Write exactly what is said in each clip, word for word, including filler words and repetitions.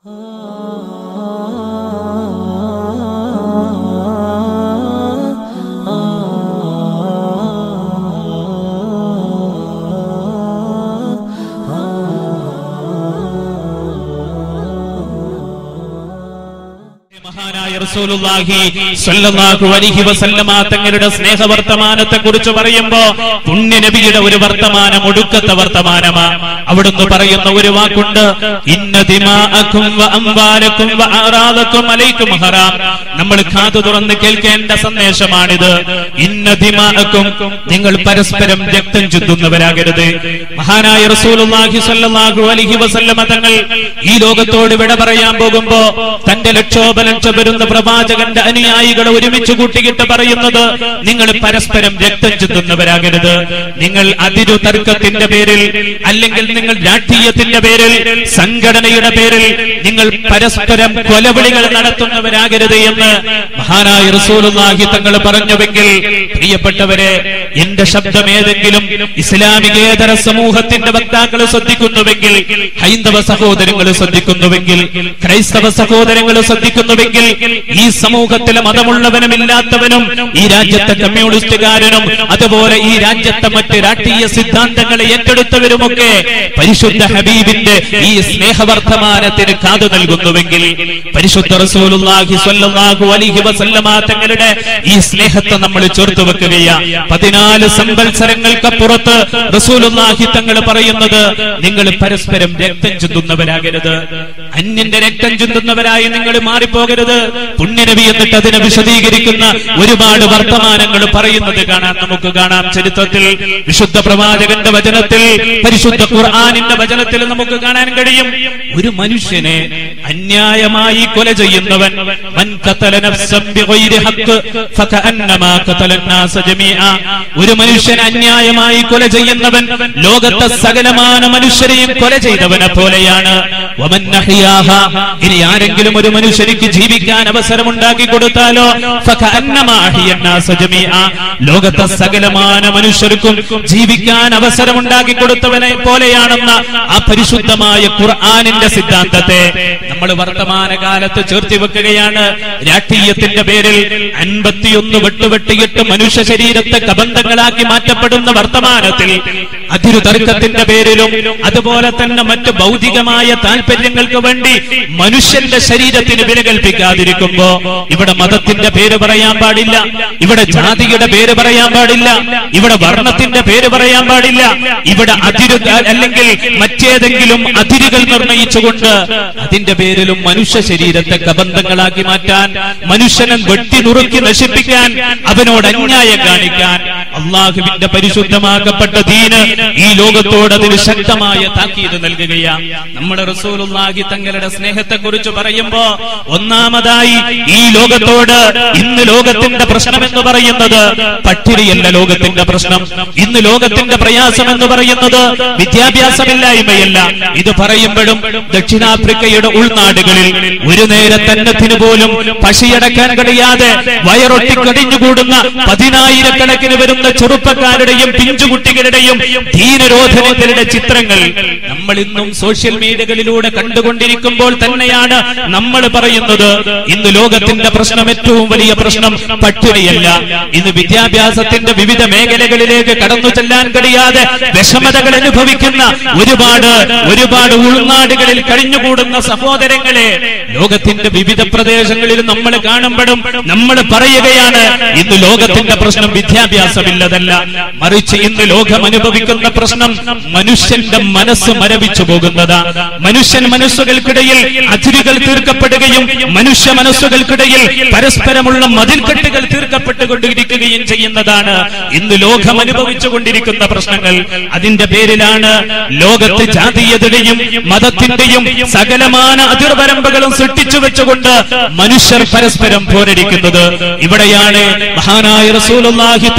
റസൂലുള്ളാഹി സ്വല്ലല്ലാഹു അലൈഹി വസല്ലമ തങ്ങളുടെ സ്നേഹവർത്തമാനത്തെ കുറിച്ച് പറയുമ്പോ പുണ്യ നബിയുടെ ഒരു വർത്തമാനം ഒടുക്കത്തെ വർത്തമാനമാണ്. അവിടുന്ന് പറയുന്ന ഒരു വാക്കുണ്ട്, ഇന്ന ദിമാഅകും വ അംവാലകും വ അറാദകും അലൈക്കും ഹറാം. നമ്മൾ കാതു തുറന്ന് കേൾക്കേണ്ട സന്ദേശമാണിത്. ഇന്ന ദിമാഅകും, നിങ്ങൾ പരസ്പരം രക്തം ചിന്തുന്നവരാകരുത്. മഹാനായ റസൂലുള്ളാഹി സ്വല്ലല്ലാഹു അലൈഹി വസല്ലമ തങ്ങൾ ഈ ലോകത്തോട് വിട പറയാൻ പോകുമ്പോ തന്റെ ലക്ഷോപലക്ഷം വരുന്ന പ്രവാചകന്റെ അനുയായികളെ ഒരുമിച്ച് കൂട്ടിയിട്ട് പറയുന്നത്, നിങ്ങൾ പരസ്പരം രക്തം ചിന്തുന്നവരാകരുത്. നിങ്ങൾ അതിരു തർക്കത്തിന്റെ പേരിൽ, അല്ലെങ്കിൽ നിങ്ങൾ രാഷ്ട്രീയത്തിന്റെ പേരിൽ, സംഘടനയുടെ പേരിൽ നിങ്ങൾ പരസ്പരം കൊലവിളികൾ നടത്തുന്നവരാകരുത് എന്ന് മഹാനായ റസൂലുള്ളാഹി തങ്ങൾ പറഞ്ഞുവെങ്കിൽ, പ്രിയപ്പെട്ടവരെ, എന്റെ ശബ്ദം ഏതെങ്കിലും ഇസ്ലാമികേതര സമൂഹത്തിന്റെ വക്താക്കൾ ശ്രദ്ധിക്കുന്നുവെങ്കിൽ, ഹൈന്ദവ സഹോദരങ്ങൾ ശ്രദ്ധിക്കുന്നുവെങ്കിൽ, ക്രൈസ്തവ സഹോദരങ്ങൾ ശ്രദ്ധിക്കുന്നുവെങ്കിൽ, ഈ സമൂഹത്തിലെ മതമുള്ളവനും ഇല്ലാത്തവനും, ഈ രാജ്യത്തെ കമ്മ്യൂണിസ്റ്റുകാരനും അതുപോലെ ഈ രാജ്യത്തെ മറ്റ് രാഷ്ട്രീയ സിദ്ധാന്തങ്ങളെ ഏറ്റെടുത്തവരുമൊക്കെ പരിശുദ്ധ ഹബീബിന്റെ ഈ സ്നേഹവർത്തമാനത്തിന് കാതു നൽകുന്നുവെങ്കിൽ, പരിശുദ്ധ റസൂലുള്ളാഹി സ്വല്ലല്ലാഹു അലൈഹി വസല്ലമ തങ്ങളുടെ ഈ സ്നേഹത്തെ നമ്മൾ ചേർത്ത് വെക്കുകയാ. പതിനാല് സംവത്സരങ്ങൾക്കപ്പുറത്ത് റസൂലുള്ളാഹി തങ്ങൾ പറയുന്നത്, നിങ്ങൾ പരസ്പരം രക്തം ചിന്തുന്നവരാകരുത്, അന്യന്റെ രക്തം ചിന്തുന്നവരായി നിങ്ങൾ മാറിപ്പോകരുത്. പുണ്യനബി എന്നിട്ട് അതിനെ വിശദീകരിക്കുന്ന ഒരുപാട് വർത്തമാനങ്ങൾ പറയുന്നത് കാണാൻ നമുക്ക് കാണാം. ചരിത്രത്തിൽ വിശുദ്ധ പ്രവാചകന്റെ വചനത്തിൽ, പരിശുദ്ധ ഖുർആനിന്റെ വചനത്തിൽ നമുക്ക് കാണാൻ കഴിയും, ഒരു മനുഷ്യനെ അന്യായമായി കൊല ചെയ്യുന്നവൻ, മൻ ഖതല നഫ്സൻ ബിഗൈരി ഹഖ് ഫകഅന്നമാ ഖതല അന്നാസ ജമീഅ, ഒരു മനുഷ്യൻ അന്യായമായി കൊല ചെയ്യുന്നവൻ ലോകത്തെ സകലമാന മനുഷ്യരെയും കൊല ചെയ്തവനെ പോലെയാണ്. വമൻ നഹിയാഹ, ഇനി ആരെങ്കിലും ഒരു മനുഷ്യനിക്ക് ജീവിക്കാൻ അവസരമുണ്ടാക്കി കൊടുത്താലോ, ഫകഅന്നമാ അഹിയ അന്നാസ ജമീഅ, ലോകത്തെ സകലമാന മനുഷ്യർക്കും ജീവിക്കാൻ അവസരമുണ്ടാക്കി കൊടുത്തവനെ പോലെയാണെന്ന ആ പരിശുദ്ധമായ ഖുർആനിന്റെ സിദ്ധാന്തത്തെ നമ്മൾ വർത്തമാനകാലത്ത് ചേർത്തി വെക്കുകയാണ്. രാഷ്ട്രീയത്തിന്റെ പേരിൽ അൻപത്തിയൊന്ന് വെട്ടുവെട്ടിയിട്ട് മനുഷ്യ ശരീരത്തെ കബന്ധങ്ങളാക്കി മാറ്റപ്പെടുന്ന വർത്തമാനത്തിൽ, അതിരു തർക്കത്തിന്റെ പേരിലും അതുപോലെ തന്നെ മറ്റ് ഭൗതികമായ താല്പര്യങ്ങൾക്ക് വേണ്ടി മനുഷ്യന്റെ ശരീരത്തിന് വില കൽപ്പിക്കാതിരിക്കുമ്പോ, ഇവിടെ മതത്തിന്റെ പേര് പറയാൻ പാടില്ല, ഇവിടെ ജാതിയുടെ പേര് പറയാൻ പാടില്ല, ഇവിടെ വർണ്ണത്തിന്റെ പേര് പറയാൻ പാടില്ല, ഇവിടെ അതിരു അല്ലെങ്കിൽ മറ്റേതെങ്കിലും അതിരുകൾ നിർണയിച്ചുകൊണ്ട് അതിന്റെ പേരിലും മനുഷ്യ ശരീരത്തെ കബന്ധങ്ങളാക്കി മാറ്റാൻ, മനുഷ്യനെ വെട്ടി നുറുക്കി നശിപ്പിക്കാൻ, അവനോട് അന്യായം കാണിക്കാൻ അള്ളാഹുവിന്റെ പരിശുദ്ധമാക്കപ്പെട്ട ദീന് ഈ ലോകത്തോട് അതിന് ശക്തമായ താക്കീത് നൽകുകയാണ്. നമ്മുടെ റസൂലുള്ളാഹി തങ്ങളുടെ സ്നേഹത്തെ കുറിച്ച് പറയുമ്പോ, ഒന്നാമതായി ഈ ലോകത്തോട് ഇന്ന് ലോകത്തിന്റെ പ്രശ്നം എന്ന് പറയുന്നത് പട്ടിണിയല്ല. ലോകത്തിന്റെ പ്രശ്നം ഇന്ന്, ലോകത്തിന്റെ പ്രയാസം എന്ന് പറയുന്നത് വിദ്യാഭ്യാസമില്ലായ്മയല്ല. ഇത് പറയുമ്പോഴും ദക്ഷിണാഫ്രിക്കയുടെ ഉൾനാടുകളിൽ ഒരു നേരത്തന്നത്തിന് പോലും പശിയടക്കാൻ കഴിയാതെ വയറൊട്ടി കടിഞ്ഞുകൂടുന്ന പതിനായിരക്കണക്കിന് വരുന്ന ചെറുപ്പക്കാരുടെയും പിഞ്ചുകുട്ടികളുടെയും ധീരരോധനങ്ങളുടെ ചിത്രങ്ങൾ നമ്മൾ ഇന്നും സോഷ്യൽ മീഡിയകളിലൂടെ കണ്ടുകൊണ്ടിരിക്കുമ്പോൾ തന്നെയാണ് നമ്മൾ പറയുന്നത്, ഇന്ന് ലോകത്തിന്റെ പ്രശ്നം, ഏറ്റവും വലിയ പ്രശ്നം പട്ടിണിയല്ല. ഇന്ന് വിദ്യാഭ്യാസത്തിന്റെ വിവിധ മേഖലകളിലേക്ക് കടന്നു ചെല്ലാൻ കഴിയാതെ വിഷമതകൾ അനുഭവിക്കുന്ന ഒരുപാട് ഒരുപാട് ഉൾനാടുകളിൽ കഴിഞ്ഞുകൂടുന്ന സഹോദരങ്ങളെ ലോകത്തിന്റെ വിവിധ പ്രദേശങ്ങളിൽ നമ്മൾ കാണുമ്പോഴും നമ്മൾ പറയുകയാണ്, ഇന്ന് ലോകത്തിന്റെ പ്രശ്നം വിദ്യാഭ്യാസമില്ലതല്ല, മറിച്ച് ഇന്ന് ലോകം അനുഭവിക്കുന്ന പ്രശ്നം മനുഷ്യന്റെ മനസ്സ് മരവിച്ചു പോകുന്നതാ. മനുഷ്യൻ മനസ്സുകൾക്കിടയിൽ അതിരുകൾ തീർക്കപ്പെടുകയും മനുഷ്യ മനസ്സുകൾക്കിടയിൽ പരസ്പരമുള്ള മതിൽക്കെട്ടുകൾ തീർക്കപ്പെട്ടുകൊണ്ടിരിക്കുകയും ചെയ്യുന്നതാണ് ഇന്ന് ലോകം അനുഭവിച്ചുകൊണ്ടിരിക്കുന്ന പ്രശ്നങ്ങൾ. അതിന്റെ പേരിലാണ് ലോകത്ത് ജാതീയതയുടെയും മതത്തിന്റെയും സകലമാന അതിർവരമ്പുകളും സൃഷ്ടിച്ചു വെച്ചുകൊണ്ട് മനുഷ്യർ പരസ്പരം പോരടിക്കുന്നത്. ഇവിടെയാണ് മഹാനായ റസൂലുള്ളാഹി തങ്ങൾ പറയുന്നത്,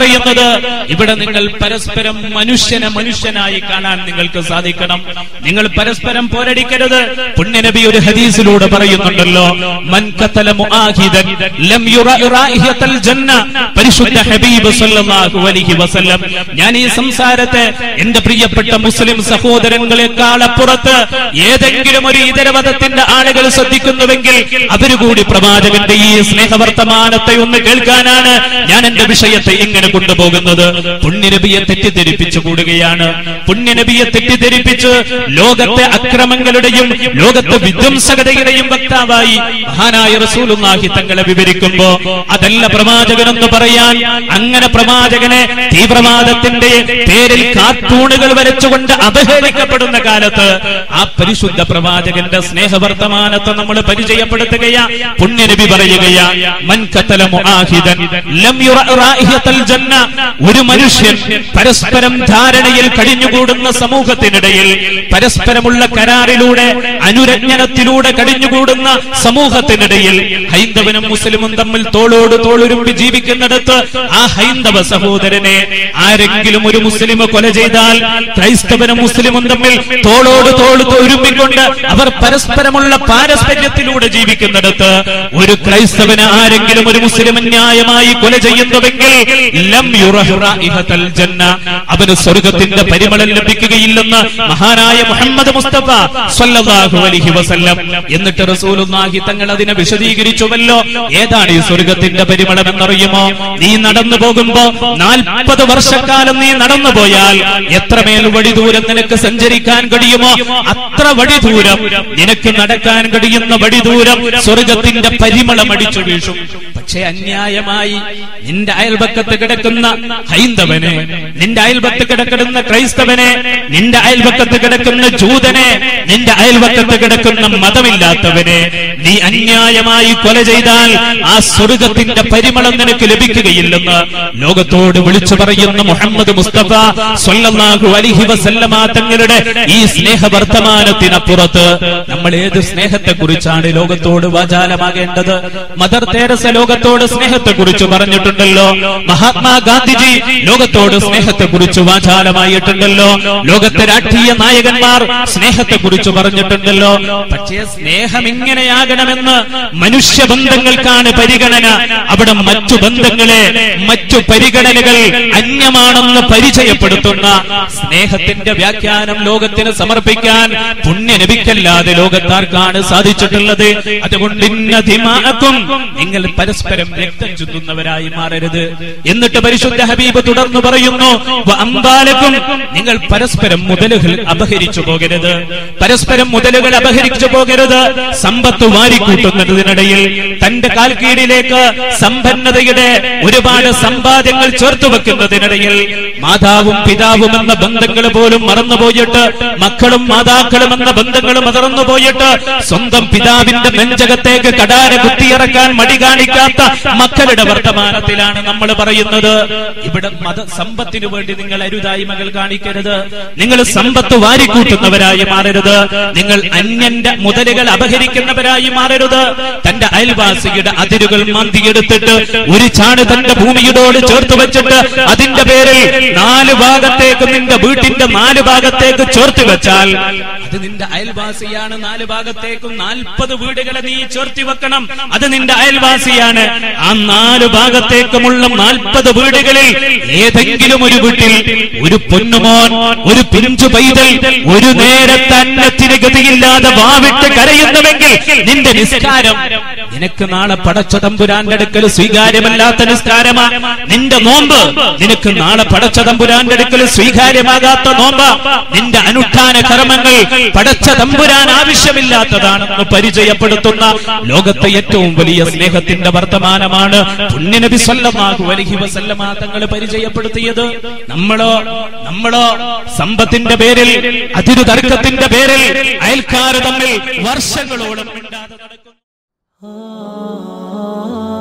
പറയുന്നത്, ഇവിടെ നിങ്ങൾ പരസ്പരം മനുഷ്യനെ മനുഷ്യനായി കാണാൻ നിങ്ങൾക്ക് സാധിക്കണം. നിങ്ങൾ പരസ്പരം പോരടിക്കരുത്. പുണ്യനബി ഒരു ഹദീസിലൂടെ പറയുന്നുണ്ടല്ലോ, മൻ ഖതല മുആഹിദൻ ലം യുറ റായിഹത്തൽ ജന്ന. പരിശുദ്ധ ഹബീബ് സല്ലല്ലാഹു അലൈഹി വസല്ലം, ഞാൻ ഈ സംസാരത്തെ എന്റെ പ്രിയപ്പെട്ട മുസ്ലിം സഹോദരങ്ങളെക്കാൾ അപ്പുറത്ത് ഏതെങ്കിലും ഒരു ഇതരമതത്തിന്റെ ആളുകൾ ശ്രദ്ധിക്കുന്നുവെങ്കിൽ അവരുകൂടി പ്രവാചകന്റെ ഈ സ്നേഹവർത്തമാനത്തെ ഒന്ന് കേൾക്കാനാണ് ഞാൻ എന്റെ വിഷയത്തെ ഇങ്ങനെ കൊണ്ടുപോകുന്നത്. പുണ്യനബിയെ തെറ്റിദ്ധരിപ്പിച്ചു കൂടുകയാണ്. പുണ്യനബിയെ തെറ്റിദ്ധരിപ്പിച്ച് ലോകത്തെ അക്രമങ്ങളുടെയും ലോകത്തെ വിധ്വംസകതയുടെയും വക്താവായി മഹാനായ റസൂലുള്ളാഹി തങ്ങളെ വിവരിക്കുമ്പോ അതല്ല പ്രവാചകനെന്ന് പറയാൻ. അങ്ങനെ പ്രവാചകനെ തീവ്രവാദത്തിന്റെ പേരിൽ കാർട്ടൂണുകൾ വരച്ചുകൊണ്ട് അവഹേളിക്കപ്പെടുന്ന കാലത്ത് ആ പരിശുദ്ധ പ്രവാചകന്റെ സ്നേഹവർത്തമാനത്തെ നമ്മൾ പരിചയപ്പെടുത്തുകയാ. പുണ്യനബി പറയുകയാ, മൻ ഖതല മുആഹിദൻ ലം യുറ റായിഹത്തൽ ജന്ന. ഒരു മനുഷ്യൻ പരസ്പരം ധാരണയിൽ കഴിഞ്ഞുകൂടുന്ന സമൂഹത്തിനിടയിൽ, പരസ്പരമുള്ള കരാറിലൂടെ അനുരഞ്ജനത്തിലൂടെ കഴിഞ്ഞുകൂടുന്ന സമൂഹത്തിനിടയിൽ ഹൈന്ദവനും മുസ്ലിമും തമ്മിൽ തോളോട് തോളുരുമ്പി ജീവിക്കുന്നിടത്ത് ആ ഹൈന്ദവ സഹോദരനെ ആരെങ്കിലും ഒരു മുസ്ലിം കൊല ചെയ്താൽ ക്രൈസ്തവനും മുസ്ലിമും തമ്മിൽ തോളോട് തോൾ ഒരുമ്പിക്കൊണ്ട് അവർ പരസ്പരമുള്ള പാരസ്പര്യത്തിലൂടെ ജീവിക്കുന്നിടത്ത് ഒരു ക്രൈസ്തവന് ആരെങ്കിലും ഒരു മുസ്ലിം ന്യായമായി കൊല ചെയ്യുന്നുവെങ്കിൽ ലം യുറഹ റായിഹത്തൽ ജന്ന, അവന് സ്വർഗ്ഗത്തിന്റെ പരിമളം ലഭിക്കുകയില്ലെന്ന് മഹാനായ മുഹമ്മദ് മുസ്തഫ സ്വല്ലല്ലാഹു അലൈഹി വസല്ലം. എന്നിട്ട് റസൂലുള്ളാഹി തങ്ങൾ അതിനെ വിശദീകരിച്ചുവല്ലോ. ഏതാണ് ഈ സ്വർഗ്ഗത്തിന്റെ പരിമളം എന്നറിയുമോ? നീ നടന്നു പോകുമ്പോ നാൽപ്പത് വർഷക്കാലം നീ നടന്നു പോയാൽ എത്രമേൽ വഴി ദൂരം നിനക്ക് സഞ്ചരിക്കാൻ കഴിയുമോ അത്ര വഴി ദൂരം നിനക്ക് നടക്കാൻ കഴിയുന്ന വഴി ദൂരം സ്വർഗ്ഗത്തിന്റെ പരിമളം അടിച്ചു വീഴും. പക്ഷെ അന്യായമായി നിന്റെ അയൽപക്കത്ത് കിടക്കുന്ന ഹൈന്ദവനെ, നിന്റെ അയൽപക്കത്ത് കിടക്കുന്ന ക്രൈസ്തവനെ, നിന്റെ അയൽപക്കത്ത് കിടക്കുന്ന ജൂതനെ, നിന്റെ അയൽപക്കത്ത് കിടക്കുന്ന മതമില്ലാത്തവനെ നീ അന്യായമായി കൊല ചെയ്താൽ ആ സ്വർഗ്ഗത്തിന്റെ പരിമളം നിനക്ക് ലഭിക്കുകയില്ലെന്ന് ലോകത്തോട് വിളിച്ചു പറയുന്ന മുഹമ്മദ് മുസ്തഫ സ്വല്ലല്ലാഹു അലൈഹി വസല്ലമ തങ്ങളുടെ ഈ സ്നേഹവർത്തമാനത്തിനപ്പുറത്ത് നമ്മൾ ഏത് സ്നേഹത്തെ കുറിച്ചാണ് ലോകത്തോട് വാചാലമാകേണ്ടത്? മദർ തെരേസ ലോകത്തോട് സ്നേഹത്തെ കുറിച്ച് പറഞ്ഞിട്ടുണ്ടല്ലോ. മഹാത്മാഗാന്ധിജി ലോകത്തോട് സ്നേഹത്തെ കുറിച്ച് വാചാലമായിട്ടുണ്ടല്ലോ. ലോകത്തെ രാഷ്ട്രീയ നായകന്മാർ സ്നേഹത്തെ കുറിച്ച് പറഞ്ഞിട്ടുണ്ടല്ലോ. പക്ഷേ സ്നേഹം ഇങ്ങനെയാകണമെന്ന് മനുഷ്യബന്ധങ്ങൾക്കാണ് പരിഗണന. അവിടെ മറ്റു ബന്ധങ്ങളെ, മറ്റു പരിഗണനകൾ അന്യമാണെന്ന് പരിചയപ്പെടുത്തുന്ന സ്നേഹത്തിന്റെ വ്യാഖ്യാനം ലോകത്തിന് സമർപ്പിക്കാൻ പുണ്യനബിക്കല്ലാതെ ലോകത്താർക്കാണ് സാധിച്ചിട്ടുള്ളത്? അതുകൊണ്ട് ഇന്ന ദിമാഅക്കും, നിങ്ങൾ പരസ്പരം രക്തം ചുറ്റുന്നവരായി മാറരുത്. എന്നിട്ട് പരിശുദ്ധ ഹബീബ് തുടർന്ന് പറയുന്നു, വഅംബാലക്കും, നിങ്ങൾ പരസ്പരം മുതലുകൾ അപഹരിച്ചു പോകരുത്. പരസ്പരം മുതലുകൾ അപഹരിച്ചു പോകരുത്. സമ്പത്ത് വാരിക്കൂട്ടുന്നതിനിടയിൽ തന്റെ കാൽക്കീഴിലേക്ക് സമ്പന്നതയുടെ ഒരുപാട് സമ്പാദ്യങ്ങൾ ചേർത്തു വെക്കുന്നതിനിടയിൽ മാതാവും പിതാവും എന്ന ബന്ധങ്ങൾ പോലും മറന്നുപോയിട്ട്, മക്കളും മാതാക്കളും എന്ന ബന്ധങ്ങൾ മറന്നുപോയിട്ട് സ്വന്തം പിതാവിന്റെ നെഞ്ചകത്തേക്ക് കടാര കുത്തിയിറക്കാൻ മടി കാണിക്കാത്ത മക്കളുടെ വർത്തമാനത്തിലാണ് നമ്മൾ പറയുന്നത്. ഇവിടെ മത സമ്പത്തിനു വേണ്ടി നിങ്ങൾ അരുതായ്മകൾ കാണിക്കരുത്. നിങ്ങൾ സമ്പത്ത് വാരിക്കൂട്ടുന്നവരായി മാറരുത്. നിങ്ങൾ അന്യന്റെ മുതലുകൾ അപഹരിക്കുന്നവരായി മാറരുത്. തന്റെ അയൽവാസിയുടെ അതിരുകൾ മാന്തിയെടുത്തിട്ട് ഒരു ചാണ് തന്റെ ഭൂമിയോട് ചേർത്ത് വെച്ചിട്ട് അതിന്റെ പേരിൽ നാല് ഭാഗത്തേക്ക്, നിന്റെ വീട്ടിന്റെ നാല് ഭാഗത്തേക്ക് ചേർത്ത് വെച്ചാൽ അത് നിന്റെ അയൽവാസിയാണ്. നാല് ഭാഗത്തേക്കും നാൽപ്പത് വീടുകളെ നീ ചേർത്തി വെക്കണം. അത് നിന്റെ അയൽവാസിയാണ്. ആ നാല് ഭാഗത്തേക്കുമുള്ള നാൽപ്പത് വീടുകളിൽ ഏതെങ്കിലും ഒരു വീട്ടിൽ ഒരു പൊന്നുമോൻ, ഒരു പിഞ്ചു പൈതൽ ഒരു നേരത്തെ അന്നത്തിന് ഗതിയില്ലാതെ വാവിട്ട് കരയുന്നുവെങ്കിൽ നിന്റെ നിസ്കാരം നിനക്ക് നാളെ പടച്ച തമ്പുരാന്റെ അടുക്കൽ സ്വീകാര്യമല്ലാത്ത നിസ്കാരമാ. നിന്റെ നോമ്പ് നിനക്ക് നാളെ പടച്ച തമ്പുരാന്റെ അടുക്കൽ സ്വീകാര്യമാകാത്ത നോമ്പ. നിന്റെ അനുഷ്ഠാന കർമ്മങ്ങൾ പടച്ച തമ്പുരാൻ ആവശ്യമില്ലാത്തതാണെന്ന് പരിചയപ്പെടുത്തുന്ന ലോകത്തെ ഏറ്റവും വലിയ സ്നേഹത്തിന്റെ വർത്തമാനമാണ് പുണ്യനബി സ്വല്ലല്ലാഹു അലൈഹി വസല്ലമ തങ്ങൾ പരിചയപ്പെടുത്തിയത്. നമ്മളോ നമ്മളോ സമ്പത്തിന്റെ പേരിൽ, അതിരു തർക്കത്തിന്റെ പേരിൽ അയൽക്കാർ തമ്മിൽ വർഷങ്ങളോളം മിണ്ടാതെ നടക്കും.